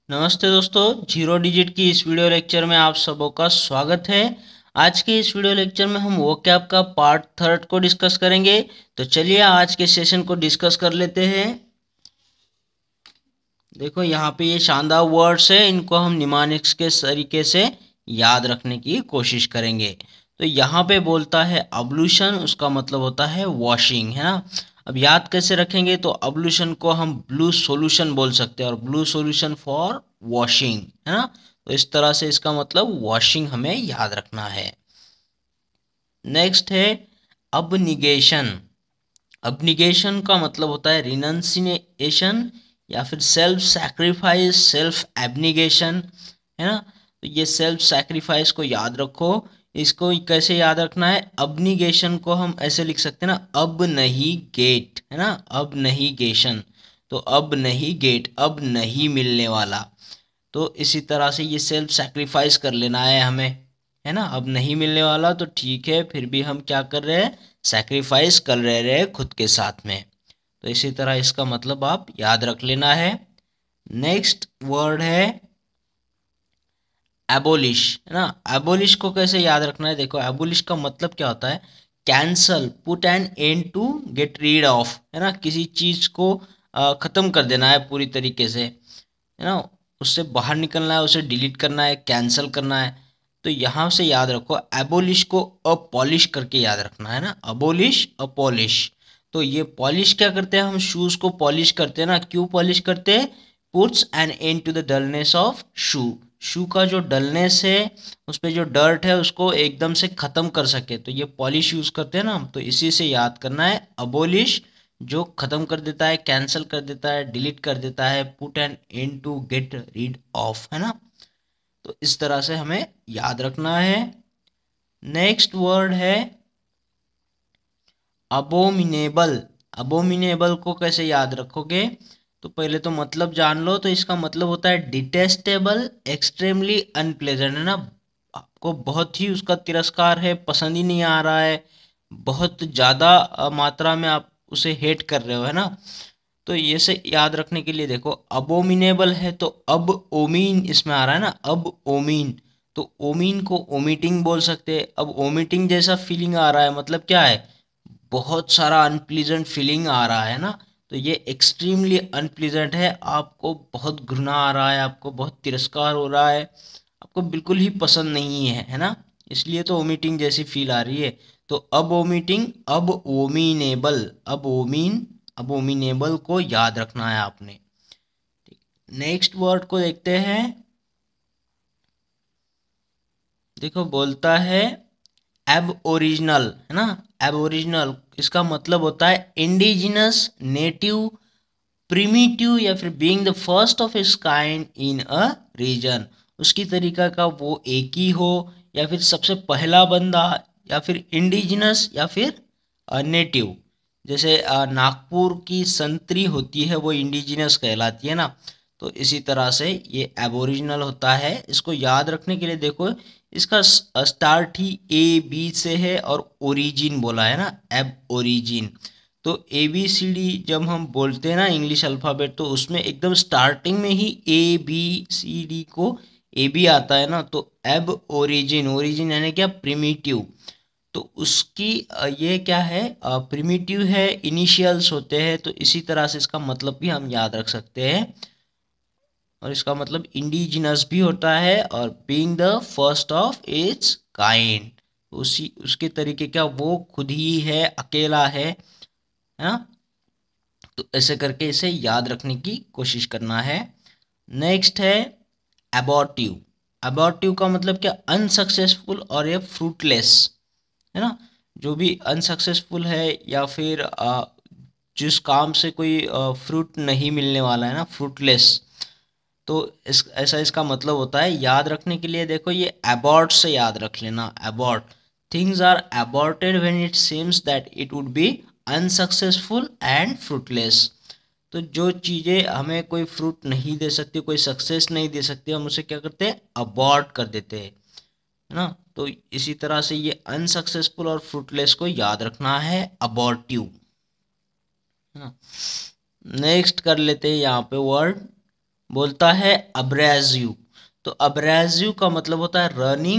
नमस्ते दोस्तों, zero digit की इस वीडियो लेक्चर में आप सबों का स्वागत है। आज के इस वीडियो लेक्चर में हम वोकैब का पार्ट थर्ड को डिस्कस करेंगे। तो चलिए आज के सेशन को डिस्कस कर लेते हैं। देखो यहाँ पे ये शानदार वर्ड्स है, इनको हम निमानिक्स के तरीके से याद रखने की कोशिश करेंगे। तो यहाँ पे बोलता है अब्लूशन, उसका मतलब होता है वॉशिंग, है ना। अब याद कैसे रखेंगे, तो अब्लूशन को हम ब्लू सॉल्यूशन बोल सकते हैं और ब्लू सॉल्यूशन फॉर वॉशिंग, है ना। तो इस तरह से इसका मतलब वॉशिंग हमें याद रखना है। नेक्स्ट है अबनिगेशन। अबनिगेशन का मतलब होता है रिनंसिएशन या फिर सेल्फ सैक्रिफाइस, सेल्फ एबनिगेशन, है ना। तो ये सेल्फ सैक्रिफाइस को याद रखो। इसको कैसे याद रखना है, अबनिगेशन को हम ऐसे लिख सकते हैं ना, अब नहीं गेट, है ना, अब नहीं गेशन। तो अब नहीं गेट, अब नहीं मिलने वाला। तो इसी तरह से ये सेल्फ सैक्रिफाइस कर लेना है हमें, है ना। अब नहीं मिलने वाला तो ठीक है, फिर भी हम क्या कर रहे हैं, सैक्रिफाइस कर रहे हैं खुद के साथ में। तो इसी तरह इसका मतलब आप याद रख लेना है। नेक्स्ट वर्ड है एबोलिश, है ना। एबोलिश को कैसे याद रखना है, देखो एबोलिश का मतलब क्या होता है, cancel, put an end to, get rid of, है ना। किसी चीज को खत्म कर देना है पूरी तरीके से, है ना। उससे बाहर निकलना है, उसे डिलीट करना है, कैंसिल करना है। तो यहाँ से याद रखो, एबोलिश को अपॉलिश करके याद रखना है ना, अबोलिश अपॉलिश। तो ये पॉलिश क्या करते हैं, हम शूज को पॉलिश करते हैं ना, क्यों पॉलिश करते हैं, puts an end to the dullness of shoe. Shoe का जो डलनेस है, उस पर जो डर्ट है, उसको एकदम से ख़त्म कर सके, तो ये पॉलिश यूज़ करते हैं ना हम। तो इसी से याद करना है, अबोलिश जो ख़त्म कर देता है, कैंसिल कर देता है, डिलीट कर देता है, put an end to, get rid of, है ना। तो इस तरह से हमें याद रखना है। नेक्स्ट वर्ड है अबोमिनेबल। अबोमिनेबल को कैसे याद रखोगे, तो पहले तो मतलब जान लो। तो इसका मतलब होता है डिटेस्टेबल, एक्सट्रीमली अनप्लेजेंट, है ना। आपको बहुत ही उसका तिरस्कार है, पसंद ही नहीं आ रहा है, बहुत ज़्यादा मात्रा में आप उसे हेट कर रहे हो, है ना। तो ये से याद रखने के लिए देखो, अबोमिनेबल है तो अब ओमीन इसमें आ रहा है ना, अब ओमीन। तो ओमीन को ओमिटिंग बोल सकते हैं। अब ओमिटिंग जैसा फीलिंग आ रहा है, मतलब क्या है, बहुत सारा अनप्लीजेंट फीलिंग आ रहा है ना। तो ये एक्सट्रीमली अनप्लीजेंट है, आपको बहुत घृणा आ रहा है, आपको बहुत तिरस्कार हो रहा है, आपको बिल्कुल ही पसंद नहीं है ना। इसलिए तो वोमिटिंग जैसी फील आ रही है। तो अब वोमिटिंग, अब वोमिनेबल, अब वोमिन, अब वोमिनेबल को याद रखना है आपने। नेक्स्ट वर्ड को देखते हैं। देखो बोलता है एब ओरिजिनल, है ना। एब ओरिजिनल, इसका मतलब होता है इंडिजिनस, नेटिव, प्रिमिटिव या फिर being the first of its kind in a region. उसकी तरीका का वो एक ही हो, या फिर सबसे पहला बंदा, या फिर इंडिजिनस, या फिर नेटिव। जैसे नागपुर की संतरी होती है, वो इंडिजिनस कहलाती है ना। तो इसी तरह से ये एबोरिजिनल होता है। इसको याद रखने के लिए देखो, इसका स्टार्ट ही ए बी से है और ओरिजिन बोला है ना, एब ओरिजिन। तो ए बी सी डी जब हम बोलते हैं ना इंग्लिश अल्फ़ाबेट, तो उसमें एकदम स्टार्टिंग में ही ए बी सी डी को ए बी आता है ना। तो एब ओरिजिन, ओरिजिन यानी क्या, प्रिमिटिव। तो उसकी ये क्या है, प्रिमिटिव है, इनिशियल्स होते हैं। तो इसी तरह से इसका मतलब भी हम याद रख सकते हैं। और इसका मतलब इंडिजिनस भी होता है और being the first of its kind, उसी उसके तरीके क्या, वो खुद ही है, अकेला है ना। तो ऐसे करके इसे याद रखने की कोशिश करना है। नेक्स्ट है अबॉर्टिव। अबॉर्टिव का मतलब क्या, अनसक्सेसफुल और ये फ्रूटलेस, है ना। जो भी अनसक्सेसफुल है या फिर जिस काम से कोई फ्रूट नहीं मिलने वाला है ना, फ्रूटलेस। तो इस ऐसा इसका मतलब होता है। याद रखने के लिए देखो, ये अबॉर्ट से याद रख लेना, abort, things are aborted when it seems that it would be unsuccessful and fruitless. तो जो चीज़ें हमें कोई फ्रूट नहीं दे सकती, कोई सक्सेस नहीं दे सकती, हम उसे क्या करते हैं, अबॉर्ट कर देते हैं, है ना। तो इसी तरह से ये अनसक्सेसफुल और फ्रूटलेस को याद रखना है, अबॉर्टिव, है ना। नेक्स्ट कर लेते हैं यहाँ पे वर्ड बोलता है अब्रेसिव। तो अब्रेसिव का मतलब होता है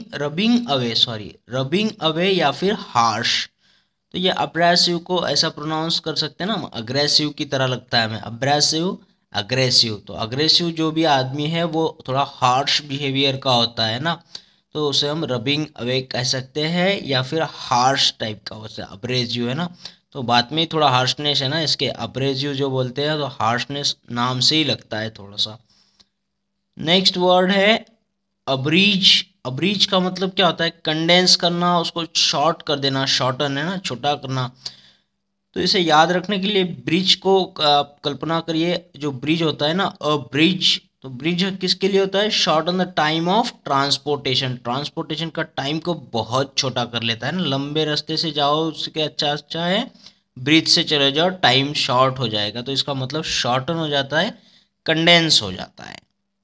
रबिंग अवे या फिर हार्श। तो ये अब्रेसिव को ऐसा प्रोनाउंस कर सकते हैं ना, अग्रेसिव की तरह लगता है हमें, अब्रेसिव अग्रेसिव। तो अग्रेसिव जो भी आदमी है वो थोड़ा हार्श बिहेवियर का होता है ना, तो उसे हम रबिंग अवे कह सकते हैं या फिर हार्श टाइप का, वैसे अब्रेसिव है ना, तो बात में ही थोड़ा हार्शनेस है ना इसके, अब्रेसिव जो बोलते हैं तो हार्शनेस नाम से ही लगता है थोड़ा सा। नेक्स्ट वर्ड है अब्रीज। अब्रीज का मतलब क्या होता है, कंडेंस करना, उसको शॉर्ट कर देना, शॉर्टन है ना, छोटा करना। तो इसे याद रखने के लिए ब्रिज को आप कल्पना करिए, जो ब्रिज होता है ना अ ब्रिज, तो ब्रिज किसके लिए होता है, short on the time of transportation, transportation का टाइम को बहुत छोटा कर लेता है ना, लंबे रास्ते से जाओ उसके अच्छा अच्छा है ब्रिज से चले जाओ, टाइम शॉर्ट हो जाएगा, तो इसका मतलब शॉर्टन हो जाता है, कंडेंस हो जाता है।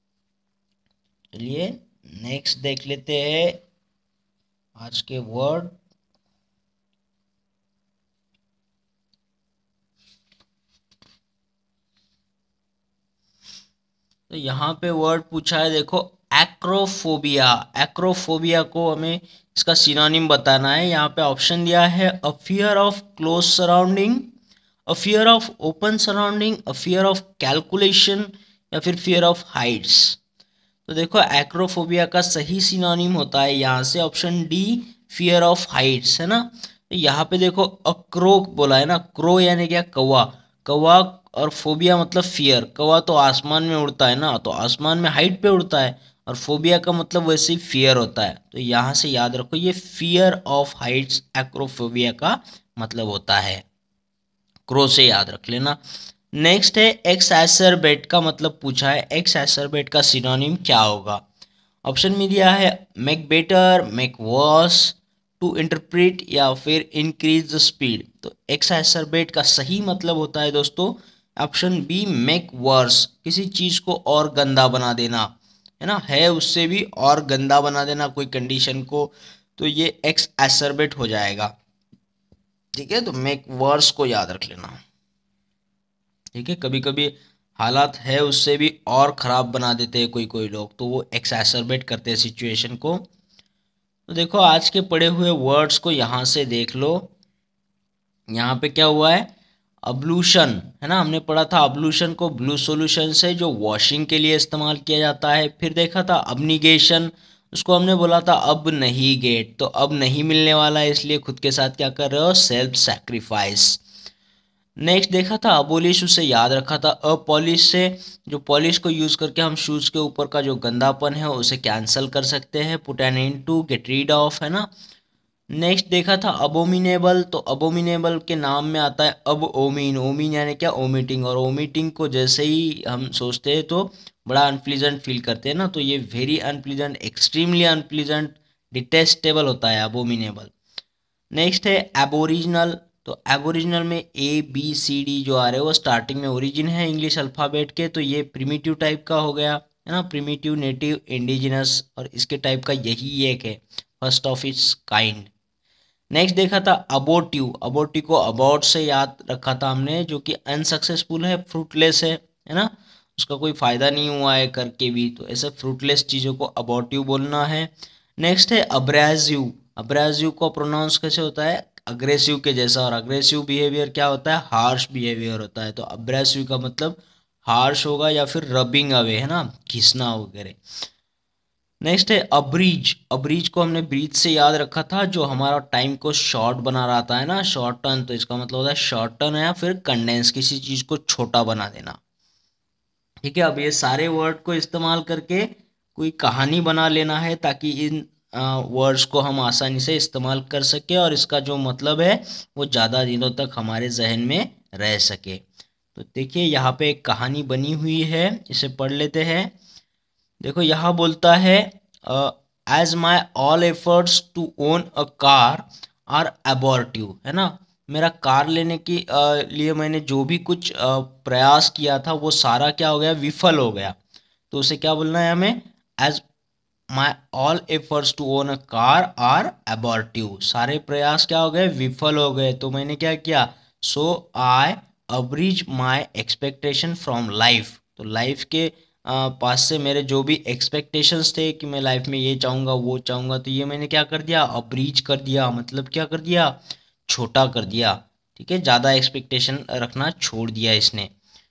चलिए नेक्स्ट देख लेते हैं आज के वर्ड। तो यहाँ पे वर्ड पूछा है देखो, एक्रोफोबिया। एक्रोफोबिया को हमें इसका सिनोनिम बताना है। यहाँ पे ऑप्शन दिया है a fear of close surrounding, a fear of open surrounding, a fear of calculation या फिर फियर ऑफ हाइट्स। तो देखो एक्रोफोबिया का सही सिनोनिम होता है यहाँ से option D, fear of heights, है ना। तो यहाँ पे देखो अक्रो बोला है ना, क्रो यानी क्या, कौवा। कौवा और फोबिया मतलब फियर, कौवा तो आसमान में उड़ता है ना, तो आसमान में हाइट पे उड़ता है, और फोबिया का मतलब वैसे ही फियर होता है। तो यहाँ से याद रखो ये फियर ऑफ हाइट्स एक्रोफोबिया का मतलब होता है, क्रो से याद रख लेना। नेक्स्ट है एक्सैसरबेट का मतलब पूछा है, एक्सैसरबेट का सिनोनिम क्या होगा। ऑप्शन में दिया है make better, make worse, to interpret या फिर इंक्रीज द स्पीड। तो एक्सैसरबेट का सही मतलब होता है दोस्तों ऑप्शन बी, मेक वर्स, किसी चीज़ को और गंदा बना देना, है ना, है उससे भी और गंदा बना देना कोई कंडीशन को, तो ये एक्सैसरबेट हो जाएगा। ठीक है, तो मेक वर्स को याद रख लेना। ठीक है, कभी कभी हालात है उससे भी और ख़राब बना देते हैं कोई कोई लोग, तो वो एक्सैसरबेट करते हैं सिचुएशन को। तो देखो आज के पढ़े हुए वर्ड्स को यहाँ से देख लो, यहाँ पे क्या हुआ है, अब्लूशन, है ना, हमने पढ़ा था अब्लूशन को ब्लू सॉल्यूशन से जो वॉशिंग के लिए इस्तेमाल किया जाता है। फिर देखा था अबनिगेशन, उसको हमने बोला था अब नहीं गेट, तो अब नहीं मिलने वाला है इसलिए खुद के साथ क्या कर रहे हो, सेल्फ सेक्रीफाइस। नेक्स्ट देखा था अबोलिश, उसे याद रखा था अपॉलिश से, जो पॉलिश को यूज़ करके हम शूज़ के ऊपर का जो गंदापन है उसे कैंसिल कर सकते हैं, put an end to, get rid of, है ना। नेक्स्ट देखा था अबोमिनेबल, तो अबोमिनेबल के नाम में आता है अब ओमिन, ओमिन यानी क्या, ओमिटिंग, और ओमिटिंग को जैसे ही हम सोचते हैं तो बड़ा अनप्लीजेंट फील करते हैं ना, तो ये very unpleasant, extremely unpleasant, detestable होता है अबोमिनेबल। नेक्स्ट है एबोरिजिनल, तो एबोरिजिनल में ए बी सी डी जो आ रहे हैं वो स्टार्टिंग में ओरिजिन है इंग्लिश अल्फ़ाबेट के, तो ये प्रिमिटिव टाइप का हो गया, है ना, प्रिमिटिव, नेटिव, इंडिजिनस, और इसके टाइप का यही एक है, first of its kind. Next देखा था अबोटिव, अबोटिव को अबाउट से याद रखा था हमने, जो कि अनसक्सेसफुल है, फ्रूटलेस है ना, उसका कोई फ़ायदा नहीं हुआ है करके भी, तो ऐसे फ्रूटलेस चीज़ों को अबोटिव बोलना है। नेक्स्ट है अब्रेसिव, अब्रेसिव को प्रोनाउंस कैसे होता है, अग्रेसिव के जैसा, और अग्रेसिव बिहेवियर क्या होता है, हार्श बिहेवियर होता है, तो अब्रेसिव का मतलब हार्श होगा या फिर रबिंग अवे, है ना, घिसना वगैरह। नेक्स्ट है अब्रीज, अब्रीज को हमने ब्रीज से याद रखा था, जो हमारा टाइम को शॉर्ट बना रहा था, है ना, शॉर्ट टर्न, तो इसका मतलब होता है शॉर्ट टर्न या फिर कंडेंस, किसी चीज़ को छोटा बना देना। ठीक है, अब ये सारे वर्ड को इस्तेमाल करके कोई कहानी बना लेना है, ताकि इन वर्ड्स को हम आसानी से इस्तेमाल कर सके और इसका जो मतलब है वो ज़्यादा दिनों तक हमारे जहन में रह सके। तो देखिए यहाँ पे एक कहानी बनी हुई है, इसे पढ़ लेते हैं। देखो यहाँ बोलता है as my all efforts to own a car are abortive, है ना, मेरा कार लेने के लिए मैंने जो भी कुछ प्रयास किया था वो सारा क्या हो गया, विफल हो गया। तो उसे क्या बोलना है हमें, as my all efforts to own a car are abortive, सारे प्रयास क्या हो गए, विफल हो गए, तो मैंने क्या किया, so I abridge my expectation from life, तो लाइफ के पास से मेरे जो भी एक्सपेक्टेशंस थे कि मैं लाइफ में ये चाहूँगा वो चाहूँगा, तो ये मैंने क्या कर दिया, अब्रीच कर दिया, मतलब क्या कर दिया, छोटा कर दिया। ठीक है, ज़्यादा एक्सपेक्टेशन रखना छोड़ दिया इसने,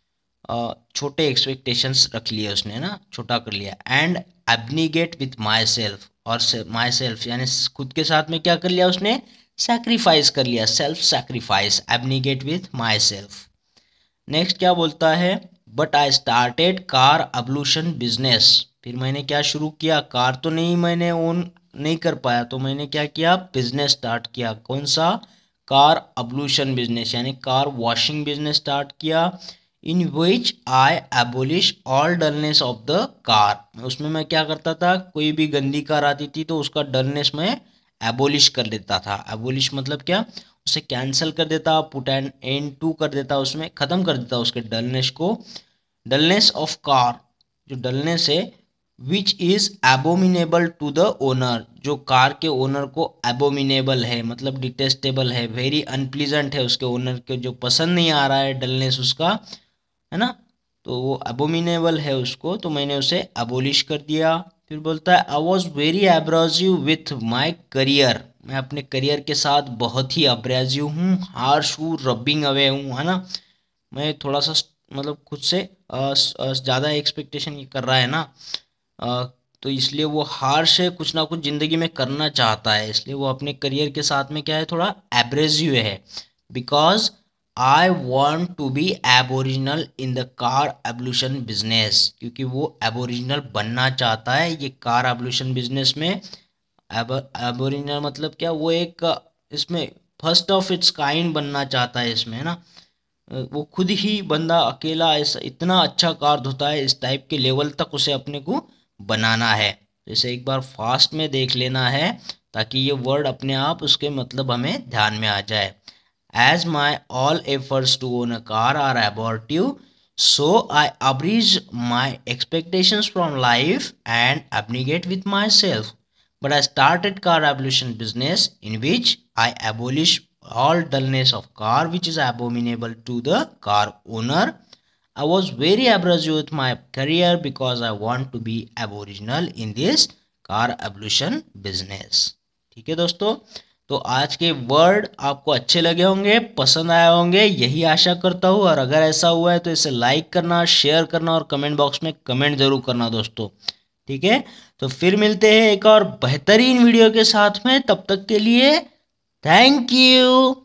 छोटे एक्सपेक्टेशंस रख लिए उसने ना, छोटा कर लिया। And abnegate with myself, और माई सेल्फ यानी खुद के साथ में क्या कर लिया उसने, सैक्रिफाइस कर लिया, self sacrifice, abnegate with myself. Next क्या बोलता है, but I started car ablution business, फिर मैंने क्या शुरू किया, कार तो नहीं मैंने ओन नहीं कर पाया, तो मैंने क्या किया, बिजनेस स्टार्ट किया। कौन सा, कार अब्लूशन बिजनेस यानी कार वॉशिंग बिजनेस स्टार्ट किया। In which I abolish all dullness of the car, उसमें मैं क्या करता था, कोई भी गंदी कार आती थी तो उसका डलनेस मैं एबोलिश कर देता था। एबोलिश मतलब क्या, उसे कैंसिल कर देता, पुट एन एंड टू कर देता, उसमें ख़त्म कर देता उसके डलनेस को। डलनेस ऑफ कार, जो डलनेस है, which is abominable to the owner, जो कार के ओनर को एबोमिनेबल है, मतलब डिटेस्टेबल है, वेरी अनप्लीजेंट है, उसके ओनर के जो पसंद नहीं आ रहा है डलनेस उसका, है ना, तो वो एबोमिनेबल है उसको, तो मैंने उसे एबोलिश कर दिया। फिर बोलता है, I was very abrasive with my career, मैं अपने करियर के साथ बहुत ही अब्राजिव हूँ, हार्श हूँ, रबिंग अवे हूँ, है ना, मैं थोड़ा सा मतलब खुद से ज़्यादा एक्सपेक्टेशन ये कर रहा है ना, अ, तो इसलिए वो हार्श है, कुछ ना कुछ ज़िंदगी में करना चाहता है, इसलिए वो अपने करियर के साथ में क्या है, थोड़ा एब्रेसिव है। Because I want to be aboriginal in the car evolution business, क्योंकि वो एबोरिजिनल बनना चाहता है ये कार एवोल्यूशन बिजनेस में। एबोरिजिनल मतलब क्या, वो एक इसमें फर्स्ट ऑफ इट्स काइंड बनना चाहता है इसमें, है ना, वो खुद ही बंदा अकेला ऐसा इतना अच्छा कार धोता है, इस टाइप के लेवल तक उसे अपने को बनाना है। तो इसे एक बार फास्ट में देख लेना है ताकि ये वर्ड अपने आप उसके मतलब हमें ध्यान में आ जाए। As my all efforts to own a car are abortive, so I abridge my expectations from life and abnegate with myself. But I started car evolution business in which I abolish all dullness of car which is abominable to the car owner. I was very abrasive with my career because I want to be aboriginal in this car evolution business. ठीक है दोस्तों, तो आज के word आपको अच्छे लगे होंगे, पसंद आए होंगे, यही आशा करता हूँ। और अगर ऐसा हुआ है तो इसे लाइक करना, शेयर करना और कमेंट बॉक्स में कमेंट जरूर करना दोस्तों। ठीक है, तो फिर मिलते हैं एक और बेहतरीन वीडियो के साथ में, तब तक के लिए थैंक यू।